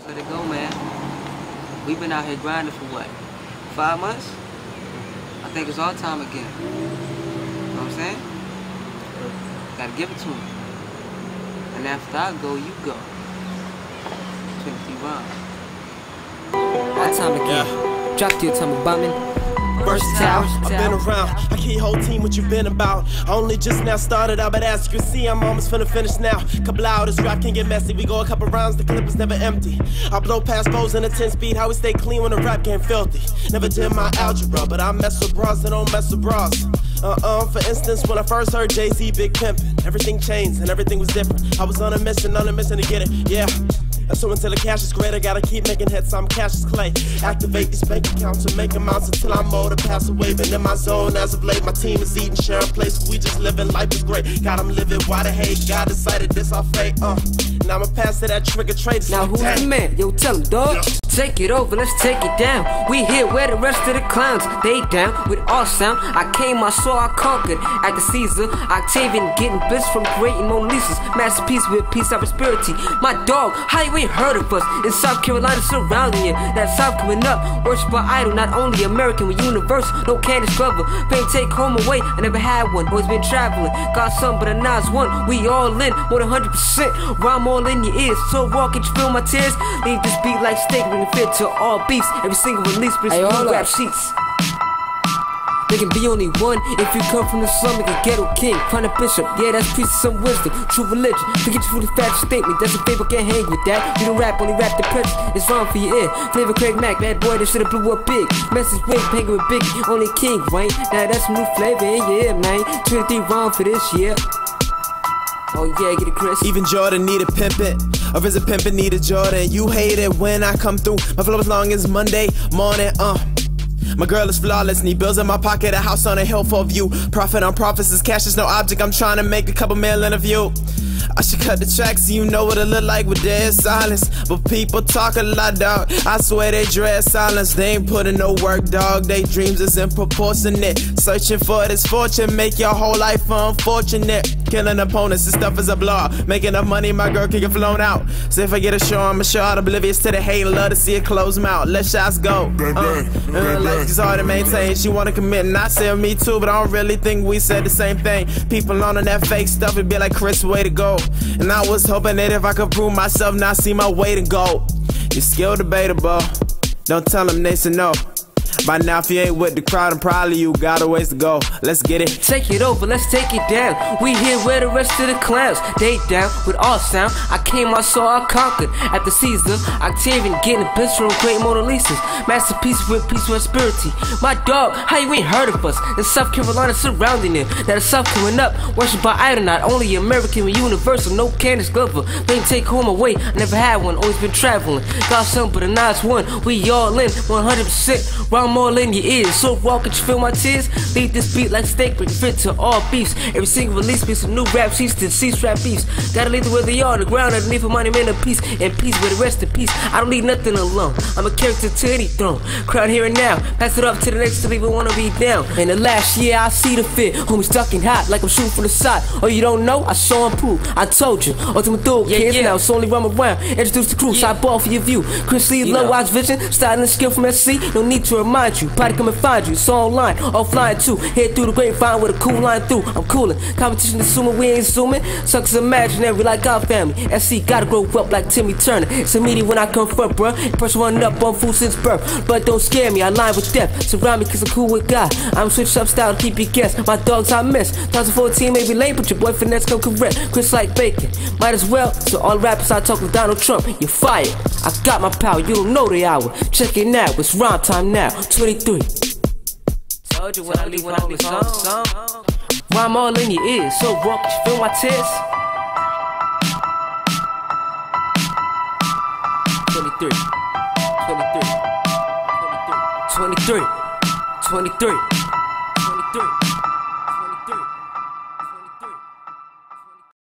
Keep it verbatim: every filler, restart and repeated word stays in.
Let it go, man. We've been out here grinding for what? Five months? I think it's our time again. You know what I'm saying? Gotta give it to him. And after I go, you go. twenty-three rounds. Our time again. Yeah. Drop to your time of bombing. Versatile, I've been around, I can't hold team what you been about. I only just now started out, but as you can see, I'm almost finna finish now. Couple hours, this rap can get messy. We go a couple rounds, the clip is never empty. I blow past foes in a ten speed, how we stay clean when the rap game filthy. Never did my algebra, but I mess with bras that don't mess with bras. Uh-uh, for instance, when I first heard Jay-Z Big Pimpin', everything changed and everything was different. I was on a mission, on a mission to get it, yeah. So until the cash is great, I gotta keep making hits, I'm cash is clay. Activate these bank accounts and make amounts until I'm old and pass away. Been in my zone as of late, my team is eating, sharing place. We just living, life is great. God, I'm living, why the hate? God decided this our fate, uh. Now I'ma pass to that trigger trade. Now who's the man? Yo, tell him, dog. Yeah. Take it over, let's take it down. We here where the rest of the clowns. They down with all sound. I came, I saw, I conquered. At the Caesar, Octavian getting bliss from creating Mona Lisa's. Masterpiece with peace and prosperity. My dog, how you ain't heard of us? In South Carolina surrounding you. That South coming up. Worship our idol, not only American, but universal. No Candace Glover. Pain take home away. I never had one. Always been traveling. Got some, but a Nas one. We all in, more than one hundred percent. Rhyme all in your ears. So raw, can you feel my tears? Leave this beat like steak. Fit to all beats, every single release, but it's new rap sheets. There can be only one if you come from the slum, like a ghetto king. Find a bishop, yeah, that's preaching some wisdom, true religion. Forget your fully fat statement, that's a favor, can't hang with that. You don't rap, only rap the president, it's wrong for your ear. Flavor Craig Mack, bad boy that should've blew up big. Message wig, hanging with Biggie, only king, right? Now that's some new flavor in your ear, man. twenty-three wrong for this year. Oh yeah, get it, Chris. Even Jordan need a pimpin', or is a pimpin' need a Jordan? You hate it when I come through. My flow as long as Monday morning, uh. My girl is flawless, need bills in my pocket, a house on a hill for a view. Profit on profits, is cash is no object. I'm trying to make a couple mil in a view. I should cut the tracks so you know what it look like with dead silence. But people talk a lot, dog. I swear they dread silence. They ain't putting no work, dog. They dreams is disproportionate. Searching for this fortune, make your whole life unfortunate. Killing opponents, this stuff is a blog. Making up money, my girl can get flown out. So if I get a show, I'ma show out oblivious to the hate. Love to see it close mouth. Let shots go. Uh, uh, life is hard to maintain. She wanna commit, and I say me too, but I don't really think we said the same thing. People on that fake stuff, it'd be like Chris, way to go. And I was hoping that if I could prove myself, now see my way to go. You're still debatable. Don't tell them they say no. By now, if you ain't with the crowd, and probably you got a ways to go. Let's get it. Take it over, let's take it down. We here where the rest of the clowns. They down with all sound. I came, I saw, I conquered. At the Caesar, Octavian getting a bitch from great Mona Lisa's. Masterpiece with peace and prosperity. My dog, how you ain't heard of us? In South Carolina surrounding it. That is South coming up. Worship our idol, not only American, but universal. No Candace Glover. They take home away. I never had one, always been traveling. Got some, but a nice one. We all in, one hundred percent. Rhyme all in your ears, so raw, can you feel my tears? Leave this beat like steak, bring fit to all beefs. Every single release be some new rap sheets to cease rap beefs. Gotta leave it where they are, on the ground underneath a monument of peace. And peace with the rest in peace. I don't need nothing alone. I'm a character to any throne. Crown here and now, pass it up to the next to leave it wanna be down. And the last year I see the fit, homie stuck in hot like I'm shooting from the side. Oh, you don't know? I saw him prove. I told you, ultimate duel, yeah, kids yeah. Now it's only run around. Introduce the crew, yeah. Side ball for your view. Chris Lee, you low eyes vision, starting the skill from S C. No need to remind you. Probably come and find you. It's online, offline too. Head through the grapevine with a cool line through. I'm coolin'. Competition assuming we ain't zooming. Suckers imaginary like our family. S C gotta grow up like Timmy Turner. It's immediate when I come front, bruh. Person running up on food since birth. But don't scare me, I line with death. Surround me cause I'm cool with God. I'm switched up style to keep you guess. My dogs I miss. twenty fourteen may be late, but your boy finesse come correct. Chris like bacon. Might as well. So all rappers I talk with Donald Trump. You're fired. I got my power, you don't know the hour. Check it now, it's rhyme time now. twenty-three. Told you when I leave when I leave song, song. Rhyme all in your ears, so raw, can you feel my tears? twenty-three, twenty-three, twenty-three, twenty-three, twenty-three.